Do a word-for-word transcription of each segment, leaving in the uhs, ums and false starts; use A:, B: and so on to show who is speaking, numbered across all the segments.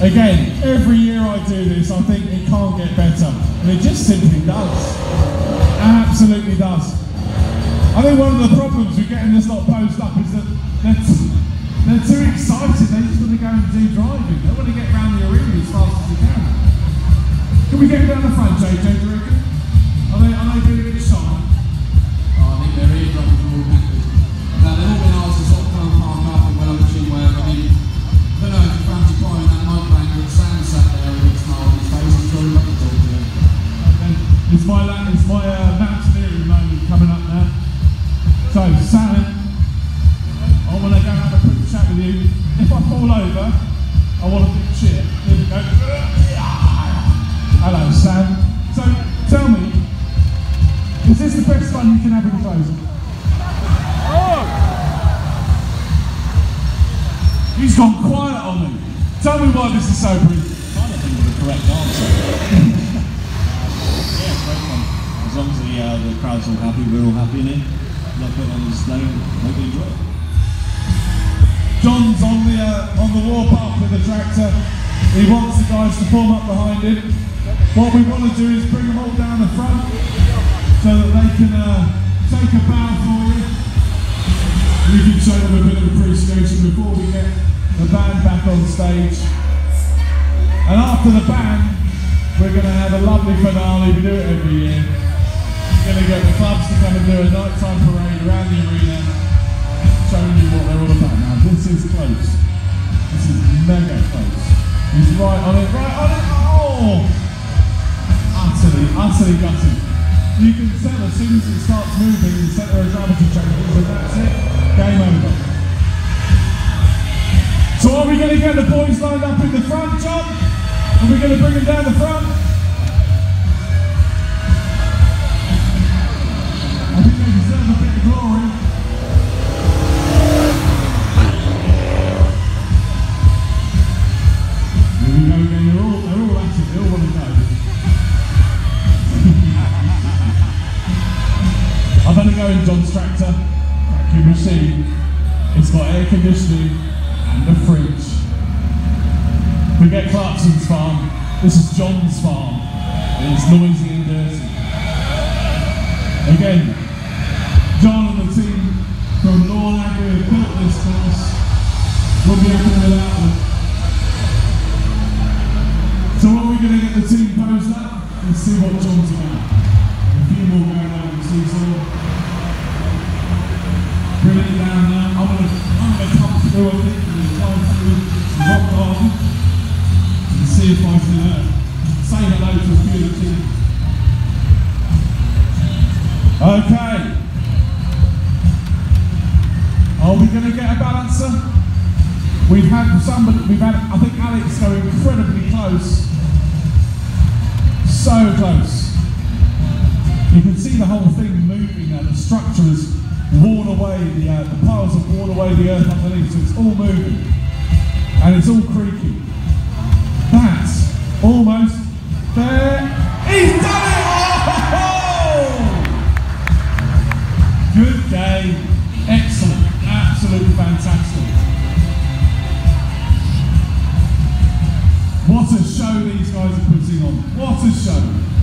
A: Again, every year I do this, I think it can't get better. And it just simply does. Absolutely does. I think one of the problems with getting this lot posed up is that they're, they're too excited. They just want to go and do driving. They want to get around the arena as fast as they can. Can we get down the front, J J, do you reckon? Are they, are they doing a bit shy?
B: Oh, I think their eardrums are all knackered. Now, they've all been asked to sort of come and park up and well on the machine where, I mean, I don't know if you fancy buying that night bank with Sam sat there with a smile on his face. He's sure not to talk to him.
A: It's my, it's my uh, mountaineering moment coming up now. So, Sam, I want to go and have a quick chat with you. If I fall over, I want a big cheer. Here we go. Hello, Sam. So, tell me, is this the best fun you can have in closing? Oh! He's gone quiet on me. Tell me why this is so brilliant.
C: I don't think it's the correct answer. Yeah, it's great fun. As long as the, uh, the crowd's all happy, we're all happy in it. Love putting on the display and hope you enjoy it.
A: John's on the uh, on the warpath with the tractor. He wants the guys to form up behind him. What we want to do is bring them all down the front so that they can uh, take a bow for you. We can show them a bit of appreciation before we get the band back on stage. And after the band, we're going to have a lovely finale. We do it every year. We're going to get the clubs to come and do a nighttime parade around the arena, showing you what they're all about. Now, this is close. This is mega close. He's right on it, right on it. Oh! Utterly, utterly gutted. You can tell as soon as it starts moving, the centre of gravity changes, and that's it. Game over. So are we going to get the boys lined up in the front, John? Are we going to bring them down the front? I think they deserve a bit of glory. Here we go again, they're all, they're all at it, they all want to go. I'm going to go in John's tractor, vacuum machine. It's got air conditioning and a fridge. Forget Clarkson's farm, this is John's farm. And it's noisy and dirty. Again, John and the team from Lawn Agri have built this course. We'll be happy without them. So are we going to get the team posed up? Let's see what John's about. A few more going on the seesaw. Bring it down now. I'm going to I'm going to come through, I think, and climb through the rock garden and see if I can uh, say hello to a few of the team. Okay. Are we going to get a balancer? We've had somebody, we've had, I think Alex go incredibly close. So close. You can see the whole thing moving now. The structure has worn away, the, uh, the piles have worn away the earth underneath, so it's all moving. And it's all creaky. That's almost there. He's done it! Oh! Good day. Excellent. Absolutely fantastic. What a show these guys are putting on. What a show.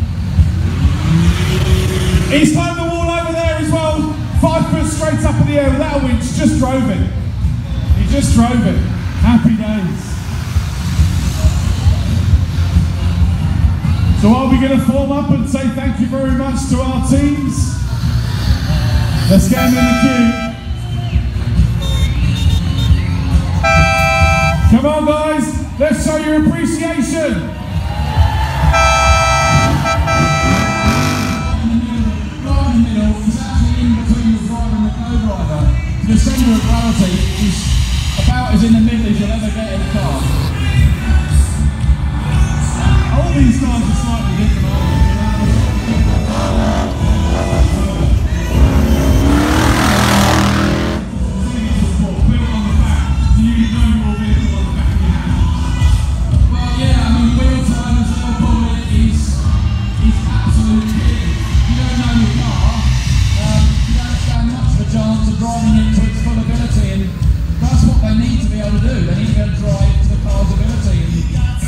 A: He's climbed the wall over there as well. Five foot straight up in the air without a winch. Just drove it. He just drove it. Happy days. So are we going to form up and say thank you very much to our teams? Let's get them in the queue. Come on guys, let's show your appreciation. Right in the middle, he's actually in between the driver and the co-driver. The centre of gravity is about as in the middle as you'll ever get in a car. All these guys are slightly different, aren't they? Driving it to its full ability, and that's what they need to be able to do. They need to be able to drive to the car's ability. And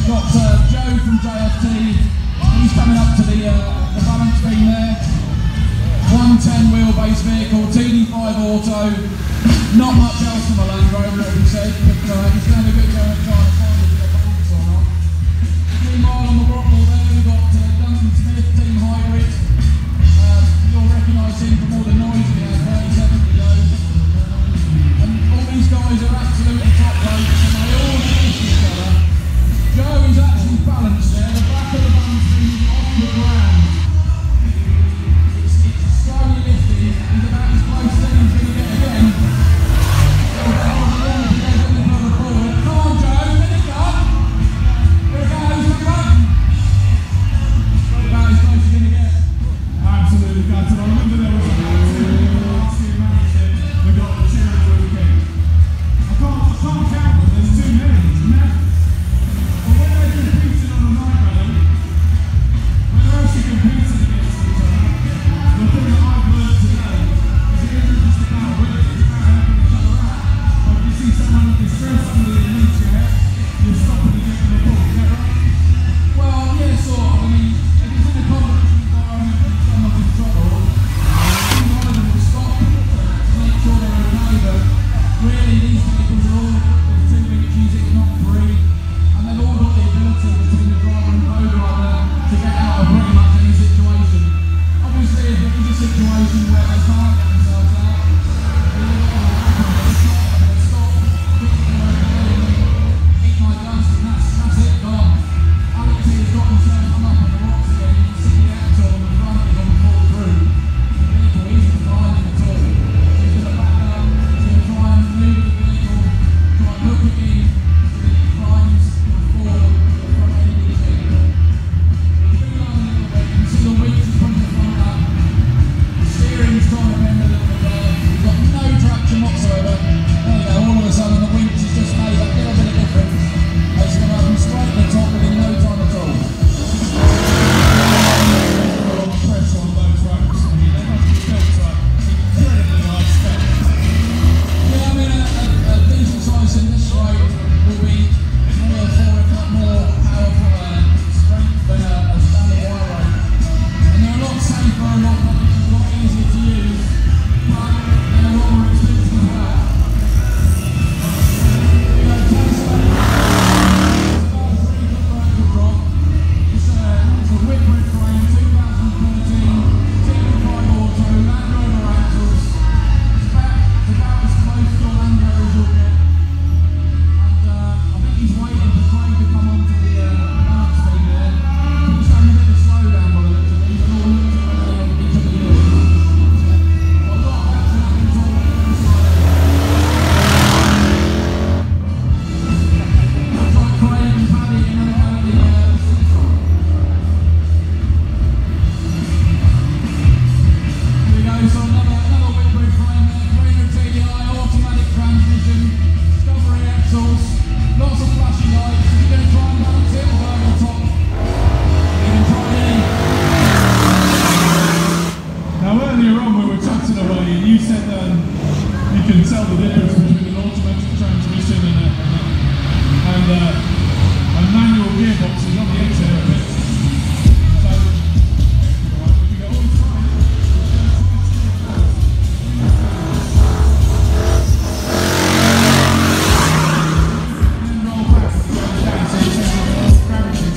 B: got uh, Joe from J F T, he's coming up to the, uh, the balance beam there. one ten wheelbase vehicle, T D five auto, not much else from a Land Rover, as we said, but uh, he's going to be going to try and find if the balance or not. Meanwhile on the rock wall there we've got uh, Duncan Smith, Team Hybrid. Uh, you'll recognise him from all the noise he had thirty-seven ago. And all these guys are absolutely top blokes and they all finish each other. Joe is actually balanced there, the back of the balance beam is off the ground. It's, it's slowly lifting, he's about as close as he's going to get again. Come on Joe, finish up! Here it goes, come on! About as close as you're going to get.
A: Absolutely gutted. I remember there was a accident in the last few months that we got the cheer of the weekend. I can't, I can't count them, there's too many, it's mad. But when they're competing on a night rally, when they're actually competing against each other, the thing that I've learned today is it isn't just about winning, it's about helping each other out. Like you see someone in distress, somebody that needs your help, you're stopping and getting the ball, is that right?
B: Well, yeah, sort of. I mean, if it's in a competition environment and someone's in trouble, one of them will stop to make sure they're okay, but really these vehicles are all with two winches, if not three, and they've all got the ability between the driver and co-driver to get out of pretty much any situation. Obviously, if there is a situation where they can't get themselves out, then they've got to happen, they'll stop, they'll stop, think they're okay, and eat my dust, and that's, that's it, gone. Alex has got himself come up on the rocks again. You can see the axle on the front is on the fall through. The vehicle isn't gliding at all. He's going to back up, he's going to try and move the vehicle, try and hook it in so that it climbs to the forward of the front end of the vehicle. He's been on a little bit, you can see the winch is putting the front up. The steering's trying to bend a little bit there. He's got no traction whatsoever. There you go, all of a sudden the winch has just made a little bit of difference. It's going to happen straight to the top within no time at all.
A: A lot of pressure on those ropes. I mean, they must be built to incredibly high spec.
B: Yeah, I mean, a, a, a decent size in this rate will be three or four, if not more, powerful uh, strength than a, a standard wire rope. And they're a lot safer, a lot, a lot easier to use, but they're a lot more expensive as well. You know, Tesla, it's about a three foot vertical drop. It's a, it's a Whitbread frame, two thousand thirteen, T D five auto, Land Rover axles. It's about, it's about as close to a Land Rover as you'll get. And uh, I think he's waiting for Craig to come onto the uh, balance beam there. He's having a bit of a slowdown by the looks of things, and all looks at whether they each other do. Well, a lot of action happens on the other side. Looks like Craig and Paddy are going to go at the uh, seesaw. Here we go, so another, another Whitbread frame there, three hundred T D I, automatic transmission, Discovery axles, lots of flashing lights. If you're going to try and balance it, we'll go over the top. You can try it in.
A: Now earlier on we were chatting away and you said um, you can tell the difference between an automatic transmission and a, and a, a manual gearbox is on the edge there a bit. So, right, we can go all the time. And then roll back and go down so you take the gravity.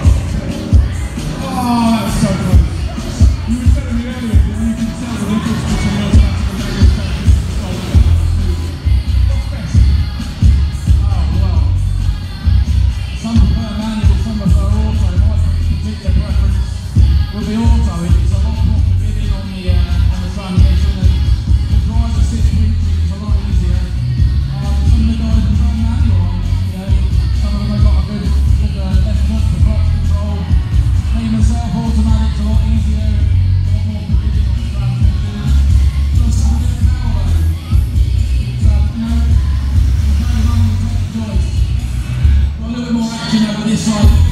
A: Oh, that was so close. You were telling me earlier that you can tell the difference between automatic and manual transmission. What's best?
B: Oh, well. Some prefer manual, some prefer auto. My particular preference would be auto. It's a lot more forgiving on the uh, on the transmission, and the drive assist winching is a lot easier. Uh, some of the guys prefer manual. You know, some of them have got a good, good uh, left foot for clutch control. Me myself, automatic's a lot easier, a lot more forgiving on the transmission. Plus some of it now though. It's uh, you know, it's very long to take the choice. Got a little bit more action over this side.